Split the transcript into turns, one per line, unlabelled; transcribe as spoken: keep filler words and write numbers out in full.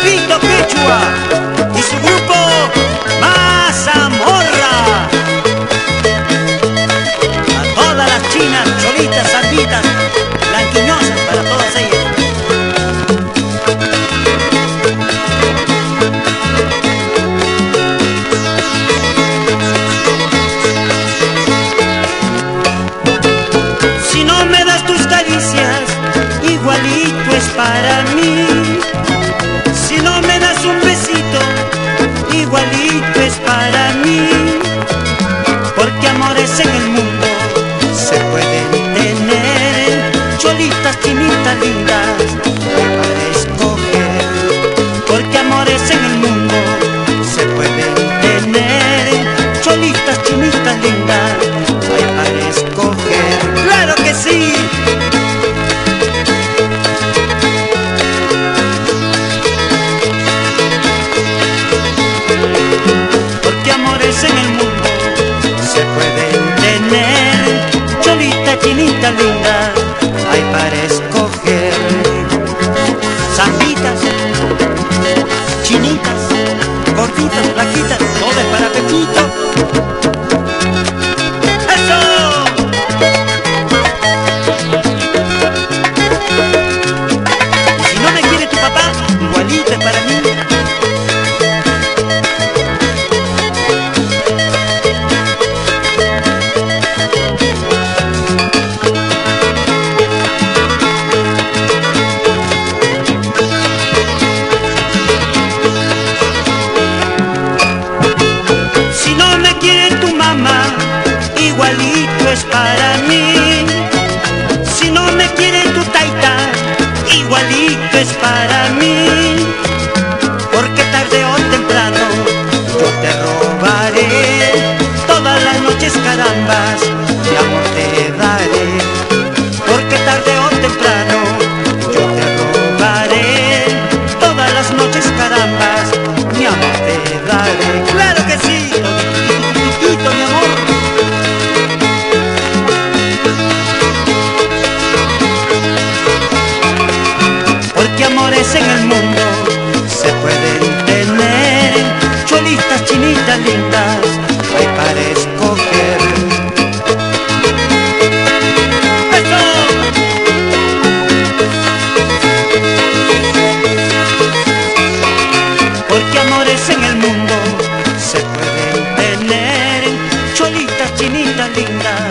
Pepito Quechua y su grupo Mazamorra. A todas las chinas, cholitas, salvitas, blanquiñosas, para todas ellas. Si no me das tus caricias, igualito es para mí. Si no me das un besito, igualito es para mí. Porque amores en el mundo se pueden tener, cholitas, chinitas lindas, hay para escoger. Porque amores en el mundo se pueden tener, cholitas, chinitas lindas, hay para escoger. ¡Claro que sí! En el mundo se pueden tener, cholita, chinita linda, hay para escoger. Zambitas, chinitas, gorditas, flaquitas, todo es para Pepito. ¡Eso! Y si no me quiere tu papá, igualito es para mí. Igualito es para mí. Si no me quiere tu taita, igualito es para mí. Porque tarde o temprano yo te robaré, todas las noches carambas mi amor te daré. Porque tarde o temprano yo te robaré, todas las noches carambas mi amor te daré. ¡Claro que sí! Toditito, mi amor. Amores en el mundo se pueden tener, cholitas, chinitas lindas, hay para escoger. ¡Eso! Porque amores en el mundo se pueden tener, cholitas, chinitas lindas.